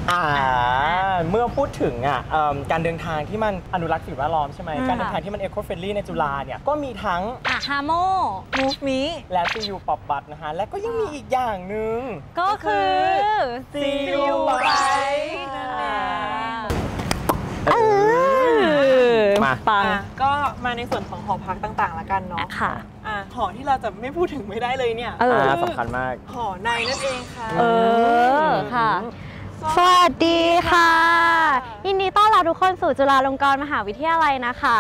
เมื่อพูดถึงการเดินทางที่มันอนุรักษ์สิ่งแวดล้อมใช่ไหมการเดินทางที่มัน eco-friendly ในจุฬาเนี่ยก็มีทั้ง Hamo Move Me และ CU Pop Bus นะฮะและก็ยังมีอีกอย่างหนึ่งก็คือ CU Bike มาปังก็มาในส่วนของหอพักต่างๆละกันเนาะค่ะหอที่เราจะไม่พูดถึงไม่ได้เลยเนี่ยสำคัญมากหอในนั่นเองค่ะค่ะสวัสดีค่ะยินดีต้อนรับทุกคนสู่จุฬาลงกรณ์มหาวิทยาลัยนะคะ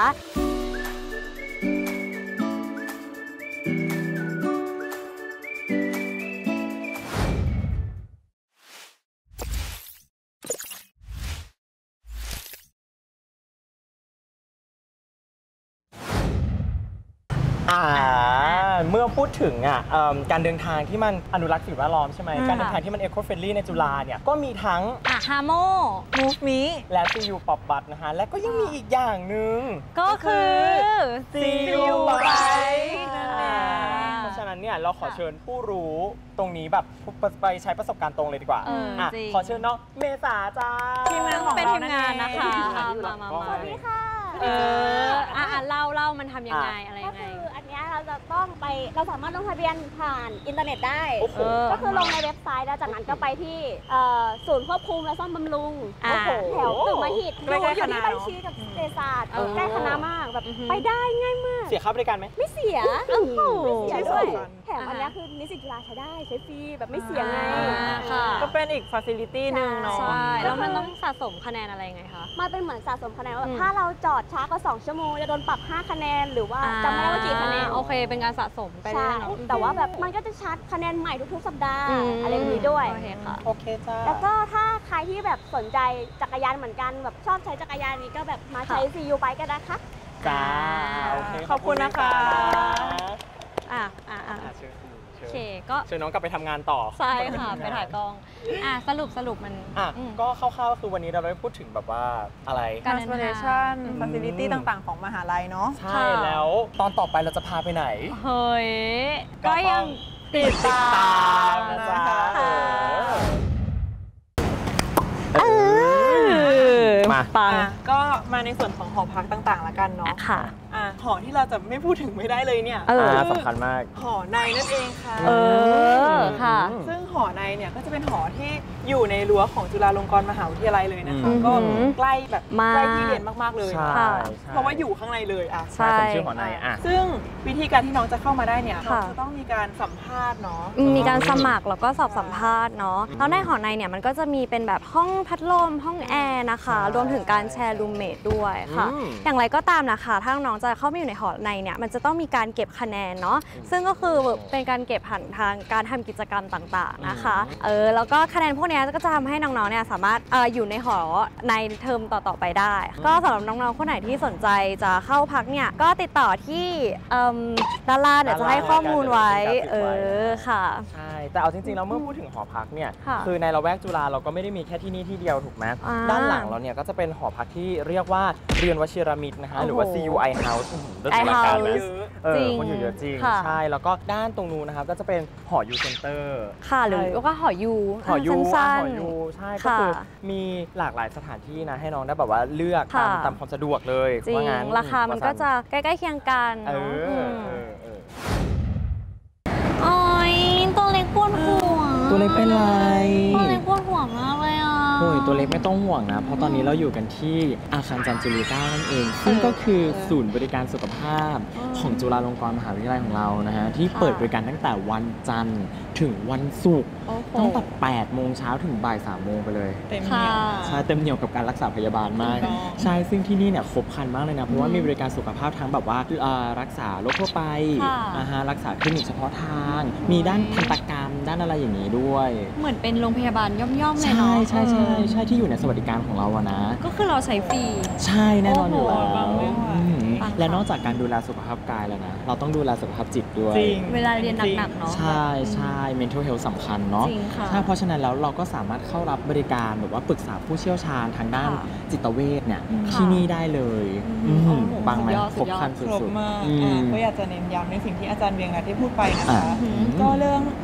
เมื่อพูดถึงการเดินทางที่มันอนุรักษ์สิ่งแวดล้อมใช่ไหมการเดินทางที่มัน eco-friendly ในจุฬาเนี่ยก็มีทั้ง Hamo Move Me และ CU Pop Bus นะฮะและก็ยังมีอีกอย่างหนึ่งก็คือ CU Bike เพราะฉะนั้นเนี่ยเราขอเชิญผู้รู้ตรงนี้แบบไปใช้ประสบการณ์ตรงเลยดีกว่าขอเชิญน้องเมษาจ้าทีมงานของเราเป็นทีมงานนะคะมาสวัสดีค่ะเล่ามันทำยังไงอะไรยังไงก็คืออันนี้เราจะต้องไปเราสามารถลงทะเบียนผ่านอินเทอร์เน็ตได้ก็คือลงในเว็บไซต์แล้วจากนั้นก็ไปที่ศูนย์ควบคุมและซ่อมบำรุงแถวตึกมหิดอยู่ที่บัญชีกับเศรษฐศาสตร์ใกล้คณะมากแบบไปได้ง่ายมากเสียค่าบริการไหมไม่เสียด้วยแถมอันนี้คือนิสิตจุฬาใช้ได้ใช้ฟรีแบบไม่เสียไงก็เป็นอีกฟาซิลิตี้หนึ่งเนาะแล้วมันต้องสะสมคะแนนอะไรไงคะมันเป็นเหมือนสะสมคะแนนว่าถ้าเราจอดช้ากว่า2 ชั่วโมงจะโดนปรับ5 คะแนนหรือว่าจำไม่ได้ว่ากี่คะแนนโอเคเป็นการสะสมไปเรื่อยๆแต่ว่าแบบมันก็จะชาร์จคะแนนใหม่ทุกๆสัปดาห์อะไรแบบนี้ด้วยโอเคค่ะโอเคจ้าแล้วก็ถ้าใครที่แบบสนใจจักรยานเหมือนกันแบบชอบใช้จักรยานนี้ก็แบบมาใช้ CU Bike กันนะคะจ้าโอเคขอบคุณนะคะโอเคก็เชิญน้องกลับไปทำงานต่อใช่ค่ะไปถ่ายกล้องสรุปมันก็คร่าวๆคือวันนี้เราได้พูดถึงแบบว่าอะไร transportation facility ต่างๆของมหาลัยเนาะใช่แล้วตอนต่อไปเราจะพาไปไหนเฮ้ยก็ยังติดตามนะจ๊ะมาปังก็มาในส่วนของหอพักต่างๆละกันเนาะค่ะหอที่เราจะไม่พูดถึงไม่ได้เลยเนี่ยสำคัญมากหอในนั่นเองค่ะค่ะซึ่งหอในเนี่ยก็จะเป็นหอที่อยู่ในรั้วของจุฬาลงกรณ์มหาวิทยาลัยเลยนะคะก็ใกล้แบบใกล้ที่เรียนมากๆเลยเพราะว่าอยู่ข้างในเลยใช่ชื่อหอในซึ่งวิธีการที่น้องจะเข้ามาได้เนี่ยเราจะต้องมีการสัมภาษณ์เนาะมีการสมัครแล้วก็สอบสัมภาษณ์เนาะแล้วในหอในเนี่ยมันก็จะมีเป็นแบบห้องพัดลมห้องแอร์นะคะรวมถึงการแชร์รูมเมทด้วยค่ะอย่างไรก็ตามนะคะถ้าน้องจะเข้าไปอยู่ในหอในเนี่ยมันจะต้องมีการเก็บคะแนนเนาะซึ่งก็คือเป็นการเก็บผ่านทางการทำกิจกรรมต่างๆนะคะแล้วก็คะแนนพวกนี้ก็จะทำให้น้องๆเนี่ยสามารถอยู่ในหอในเทอมต่อๆไปได้ก็สำหรับน้องๆคนไหนที่สนใจจะเข้าพักเนี่ยก็ติดต่อที่ด้านล่างเดี๋ยวจะให้ข้อมูลไว้ค่ะใช่แต่เอาจริงๆแล้วเมื่อพูดถึงหอพักเนี่ยคือในละแวกจุฬาเราก็ไม่ได้มีแค่ที่นี่ที่เดียวถูกไหมด้านหลังเราเนี่ยก็จะเป็นหอพักที่เรียกว่าเรือนวชิรมิตรนะคะหรือว่า CUI House เรื่องของการนะคนอยู่เยอะจริงใช่แล้วก็ด้านตรงนู้นนะครับก็จะเป็นหอยูเซ็นเตอร์ค่ะหรือก็หอยูสั้นๆใช่ก็คือมีหลากหลายสถานที่นะให้น้องได้แบบว่าเลือกตามความสะดวกเลยจริงราคามันก็จะใกล้ๆเคียงกันโอ้ยตัวเล็กปวดหัวตัวเล็กเป็นไรตัวเล็กปวดหัวมากเลยโอ้ยตัวเล็กไม่ต้องห่วงนะเพราะตอนนี้เราอยู่กันที่อาคารจันทร์จุฬานั่นเองซึ่งก็คือศูนย์บริการสุขภาพของจุฬาลงกรณ์มหาวิทยาลัยของเรานะฮะที่เปิดบริการตั้งแต่วันจันทร์ถึงวันศุกร์ตั้งแต่8 โมงเช้าถึงบ่าย 3 โมงไปเลยเต็มเหนียวใช่เต็มเหนียวกับการรักษาพยาบาลมากใช่ซึ่งที่นี่เนี่ยครบครันมากเลยนะเพราะว่ามีบริการสุขภาพทั้งแบบว่ารักษาโรคทั่วไปรักษาคลินิกเฉพาะทางมีด้านทันตกรรมด้านอะไรอย่างนี้ด้วยเหมือนเป็นโรงพยาบาลย่อมๆเลยเนาะใช่ที่อยู่ในสวัสดิการของเราอะนะก็คือเราใช้ฟรีใช่แน่นอนอยู่แล้วและนอกจากการดูแลสุขภาพกายแล้วนะเราต้องดูแลสุขภาพจิตด้วยเวลาเรียนหนักๆเนาะใช่ mental health สำคัญเนาะใช่เพราะฉะนั้นแล้วเราก็สามารถเข้ารับบริการแบบว่าปรึกษาผู้เชี่ยวชาญทางด้านจิตเวชเนี่ยที่นี่ได้เลยปังไหมครบครันสุดๆก็อยากจะเน้นย้ำในสิ่งที่อาจารย์เวียงรัตน์ได้พูดไปนะคะก็เรื่อง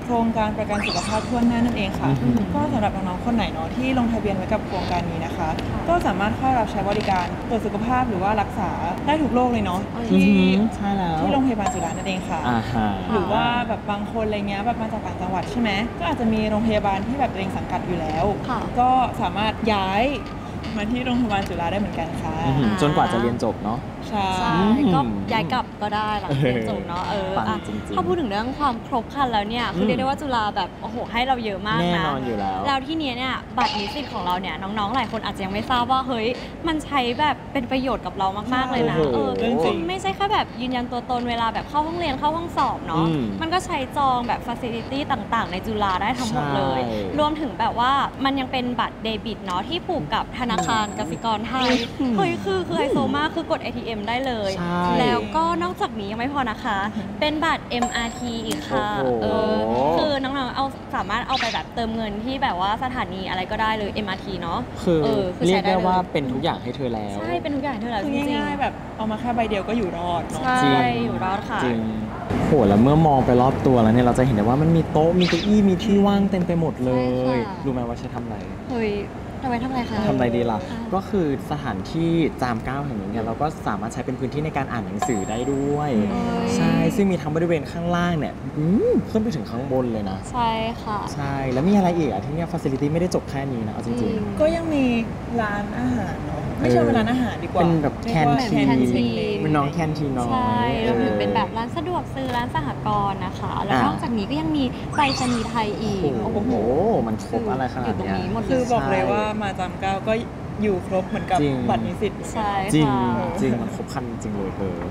รงการประกันสุขภาพทั่วหน้านั่นเองค่ะก็สำหรับน้องๆคนไหนเนาะที่ลงทะเบียนไว้กับโครงการนี้นะคะก็สามารถเข้ารับใช้บริการตรวจสุขภาพหรือว่ารักษาได้ทุกโรคเลยเนาะที่โรงพยาบาลจุฬานั่นเองค่ะหรือว่าแบบบางคนอะไรเงี้ยแบบมาจากต่างจังหวัดใช่ไหมก็อาจจะมีโรงพยาบาลที่แบบตัวเองสังกัดอยู่แล้วก็สามารถย้ายมาที่โรงพยาบาลจุฬาได้เหมือนกันค่ะจนกว่าจะเรียนจบเนาะใช่ก็ย้ายกลับก็ได้หลังเรียนจบเนาะถ้าพูดถึงเรื่องความครบครันแล้วเนี่ยคือเรียกได้ว่าจุฬาแบบโอ้โหให้เราเยอะมากนะแน่นอนอยู่แล้วที่นี้เนี่ยบัตรนิสิตของเราเนี่ยน้องๆหลายคนอาจจะยังไม่ทราบว่าเฮ้ยมันใช้แบบเป็นประโยชน์กับเรามากๆเลยนะไม่ใช่แค่แบบยืนยันตัวตนเวลาแบบเข้าห้องเรียนเข้าห้องสอบเนาะมันก็ใช้จองแบบฟาซิลิตี้ต่างๆในจุฬาได้ทั้งหมดเลยรวมถึงแบบว่ามันยังเป็นบัตรเดบิตเนาะที่ผูกกับธนาคารกสิกรไทยเฮ้ยคือไฮโซมากคือกด ATM ได้เลยแล้วก็นอกจากนี้ยังไม่พอนะคะเป็นบัตร MRT อีกค่ะคือน้องๆสามารถเอาไปแบบเติมเงินที่แบบว่าสถานีอะไรก็ได้เลย MRT เนาะคือเรียกได้ว่าเป็นทุกอย่างให้เธอแล้วใช่เป็นทุกอย่างให้เธอแล้วจริงๆแบบเอามาแค่ใบเดียวก็อยู่รอดเนาะใช่อยู่รอดค่ะจริงโหแล้วเมื่อมองไปรอบตัวแล้วเนี่ยเราจะเห็นได้ว่ามันมีโต๊ะมีเก้าอี้มีที่ว่างเต็มไปหมดเลยรู้ไหมว่าใช้ทำอะไรเฮ้ยทำไมทำอะไรคะทำอะไรดีล่ะก็คือสถานที่จาม9แห่งนี้เนี่ยเราก็สามารถใช้เป็นพื้นที่ในการอ่านหนังสือได้ด้วยใช่ซึ่งมีทั้งบริเวณข้างล่างเนี่ยขึ้นไปถึงข้างบนเลยนะใช่ค่ะใช่แล้วมีอะไรอีกที่เนี่ยฟาซิลิตี้ไม่ได้จบแค่นี้นะเอาจริงๆก็ยังมีร้านอาหารเนาะไม่ใช่เป็นร้านอาหารดีกว่าเป็นแบบแคนทีนเป็นน้องแคนทีนน้องใช่รวมถึงเป็นแบบร้านสะดวกซื้อร้านสหกรณ์นะคะแล้วนอกจากนี้ก็ยังมีไปรษณีย์ไทยอีกโอ้โหมันครบอะไรขนาดนี้คือบอกเลยว่ามาจำ9ก็อยู่ครบเหมือนกับบัตรนิสิตใช่จริงจริงมันครบครันจริงเลยเธอ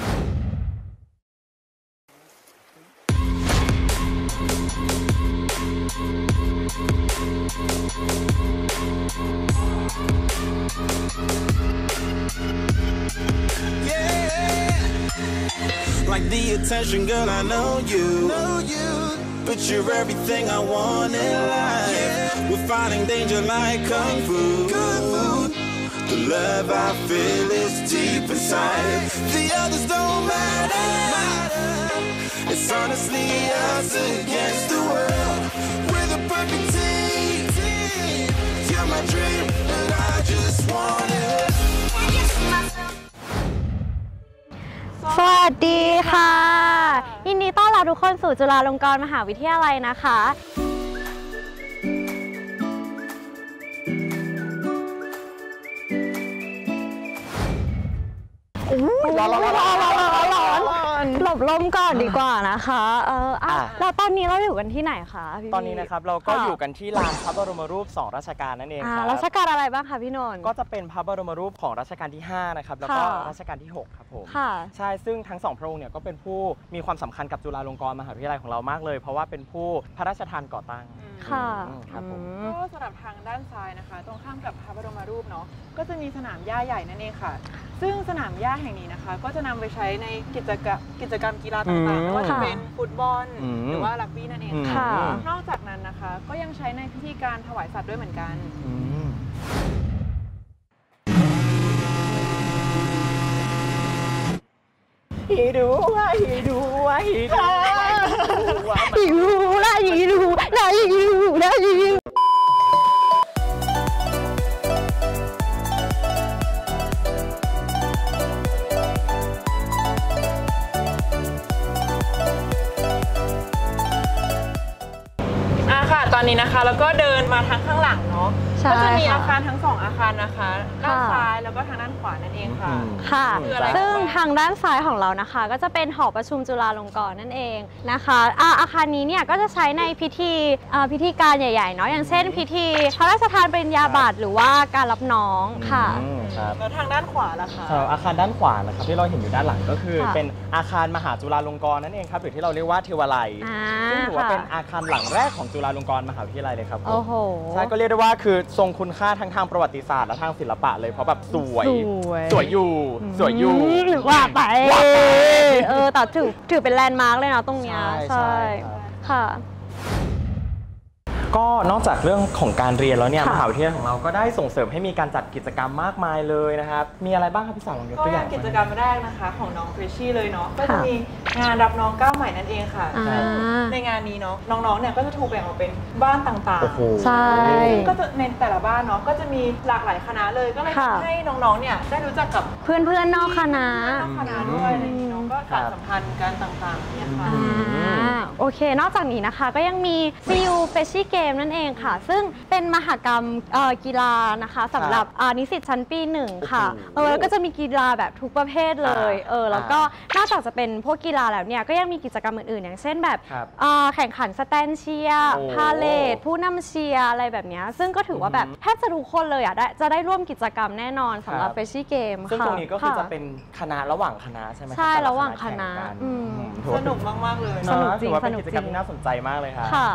Like the attention, girl, I know you. But you're everything I want in life. We're fighting danger like kung fu. The love I feel is deep inside. The others don't matter. It's honestly us against the world. We're the perfect team. You're my dream, and I just want it. สวัสดีค่ะยินดีต้อนรับทุกคนสู่จุฬาลงกรณ์มหาวิทยาลัยนะคะร้อนหลบลมก่อนดีกว่านะคะแล้วตอนนี้เราอยู่กันที่ไหนคะตอนนี้นะครับเราก็อยู่กันที่ลานพระบรมรูป2รัชกาลนั่นเองครับรัชกาลอะไรบ้างคะพี่นนท์ก็จะเป็นพระบรมรูปของรัชกาลที่5นะครับแล้วก็รัชกาลที่6ครับผมใช่ซึ่งทั้ง2พระองค์เนี่ยก็เป็นผู้มีความสำคัญกับจุฬาลงกรณ์มหาวิทยาลัยของเรามากเลยเพราะว่าเป็นผู้พระราชทานก่อตั้งค่ะครับผมก็สำหรับทางด้านซ้ายนะคะตรงข้ามกับพระบรมรูปเนาะก็จะมีสนามหญ้าใหญ่นั่นเองค่ะซึ่งสนามหญ้าแห่งนี้นะคะก็จะนำไปใช้ในกิจกรรมกีฬาต่างๆไม่ว่าจะเป็นฟุตบอลหรือว่ารักบี้นั่นเองค่ะนอกจากนั้นนะคะก็ยังใช้ในพิธีการถวายสัตว์ด้วยเหมือนกันฮิดูว่าฮิดูว่าฮิดูว่าฮิดูละฮิดูละฮิดูละฮิดูตอนนี้นะคะแล้วก็เดินมาทางข้างหลังเนาะก็จะมีอาคารทั้ง2อาคารนะคะด้านซ้ายแล้วก็ทางด้านขวานั่นเองค่ะค่ะซึ่งทางด้านซ้ายของเรานะคะก็จะเป็นหอประชุมจุฬาลงกรณ์นั่นเองนะคะอาคารนี้เนี่ยก็จะใช้ในพิธีการใหญ่ๆเนาะอย่างเช่นพิธีพระราชทานปริญญาบัตรหรือว่าการรับน้องค่ะแล้วทางด้านขวาล่ะคะอาคารด้านขวานะครับที่เราเห็นอยู่ด้านหลังก็คือเป็นอาคารมหาจุฬาลงกรณ์นั่นเองครับหรือที่เราเรียกว่าเทวาลัยซึ่งถือว่าเป็นอาคารหลังแรกของจุฬาลงกรณ์มหาวิทยาลัยเลยครับโอ้โหใช่ก็เรียกได้ว่าคือทรงคุณค่าทั้งทางประวัติศาสตร์และทางศิลปะเลยเพราะแบบสวยอยู่ว่าไปแต่ถือเป็นแลนด์มาร์กเลยนะตรงเนี้ยใช่ค่ะก็นอกจากเรื่องของการเรียนแล้วเนี่ยมค่ะหาวิทยาลัยของเราก็ได้ส่งเสริมให้มีการจัดกิจกรรมมากมายเลยนะครับมีอะไรบ้างครับพี่สาวลองยกก็ตัวออย่าย่าง งกิจกรรมแรกนะคะของน้องเฟรชชี่เลยเนาะก็จะมีงานรับน้องก้าวใหม่นั่นเองค่ะอ่าในงานนี้เนาะน้องๆเนี่ยก็จะถูกแบ่งออกเป็นบ้านต่างโอ้โหใช่ๆก็จะในแต่ละบ้านเนาะก็จะมีหลากหลายคณะเลยก็เลยค่ะทำให้น้องๆเนี่ยได้รู้จักกับเพื่อนๆนอกคณะนอกคณะด้วยอะไรอย่างงี้เนาะก็สานสัมพันธ์กันต่างๆเนี่ยค่ะโอเค นอกจากนี้นะคะก็ยังมี CU Freshie Game นั่นเองค่ะ ซึ่งเป็นมหกรรมกีฬานะคะสำหรับนิสิตชั้นปีหนึ่งค่ะแล้วก็จะมีกีฬาแบบทุกประเภทเลยแล้วก็นอกจากจะเป็นพวกกีฬาแล้วเนี่ยก็ยังมีกิจกรรมอื่นๆ อย่างเช่นแบบแข่งขันสแตนเชียร์พาเลทผู้นำเชียร์อะไรแบบนี้ซึ่งก็ถือว่าแบบแทบจะทุกคนเลยจะได้ร่วมกิจกรรมแน่นอนสำหรับ Freshie Game ค่ะซึ่งตรงนี้ก็คือจะเป็นคณะระหว่างคณะใช่ไหมใช่แต่ลระหว่างคณะแข่งกันสนุกมากๆเลยสนุกจริงถือว่าเป็นสนุกกิจกรรมจริงที่น่าสนใจมากเลยค่ะค่ะ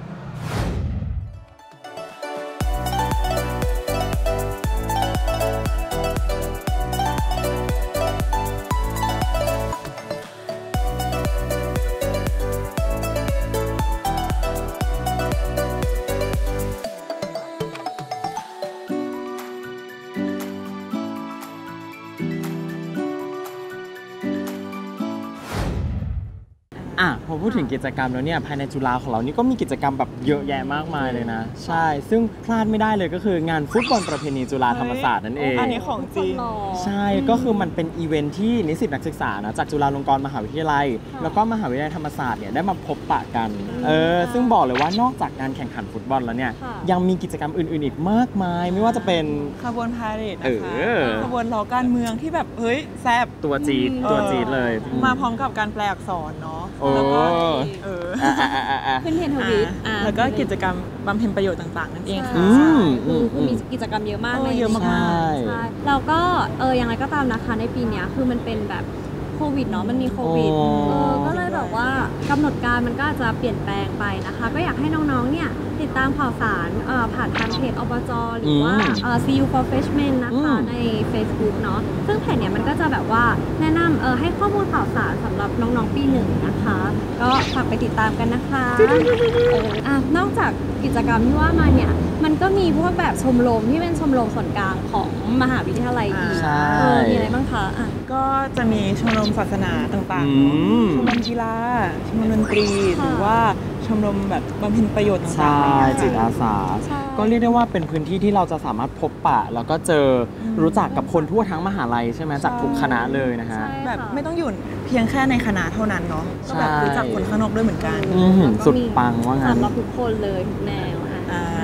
พอพูดถึงกิจกรรมแล้วเนี่ยภายในจุฬาของเรานี่ก็มีกิจกรรมแบบเยอะแยะมากมายเลยนะใช่ซึ่งพลาดไม่ได้เลยก็คืองานฟุตบอลประเพณีจุฬาธรรมศาสตร์นั่นเองอันนี้ของจริงใช่ก็คือมันเป็นอีเวนท์ที่นิสิตนักศึกษานะจากจุฬาลงกรณ์มหาวิทยาลัยแล้วก็มหาวิทยาลัยธรรมศาสตร์เนี่ยได้มาพบปะกันซึ่งบอกเลยว่านอกจากงานแข่งขันฟุตบอลแล้วเนี่ยยังมีกิจกรรมอื่นๆอีกมากมายไม่ว่าจะเป็นขบวนพาเหรดนะคะขบวนล้อการเมืองที่แบบเฮ้ยแซบตัวจี๊ดเลยมาพร้อมกับการแปลอักษรเนาะโอ้แล้วก็ขึ้นเทรนทวิตแล้วก็กิจกรรมบำเพ็ญประโยชน์ต่างๆนั่นเองค่ะคือมีกิจกรรมเยอะมากเลยเยอะมากใช่ใช่แล้วก็อย่างไรก็ตามนะคะในปีเนี้ยคือมันเป็นแบบโควิดเนาะมันมีโควิดก็เลยแบบว่ากำหนดการมันก็อาจจะเปลี่ยนแปลงไปนะคะ ก็อยากให้น้องๆเนี่ยติดตามข่าวสารผ่านทางเพจอบจหรือว่าCU for Freshmen นะคะใน Facebook เนาะซึ่งเพจเนี่ยมันก็จะแบบว่าแนะนำให้ข้อมูลข่าวสารสำหรับน้องๆปีหนึ่งนะคะก็ฝากไปติดตามกันนะคะนอกจากกิจกรรมที่ว่ามาเนี่ยมันก็มีพวกแบบชมรมที่เป็นชมรมส่วนกลางของมหาวิทยาลัยอีกใช่มีอะไรบ้างคะก็จะมีชมรมศาสนาต่างๆเนอะชมรมกีฬาชมรมดนตรีหรือว่าชมรมแบบบำเพ็ญประโยชน์ต่างๆใช่จิตอาสาใช่ก็เรียกได้ว่าเป็นพื้นที่ที่เราจะสามารถพบปะ แล้วก็เจอรู้จักกับคนทั่วทั้งมหาลัยใช่ไหมจากทุกคณะเลยนะฮะแบบไม่ต้องอยู่เพียงแค่ในคณะเท่านั้นเนาะก็แบบรู้จักคนข้างนอกด้วยเหมือนกันสุดปังว่างั้นสำหรับทุกคนเลยทุกแนว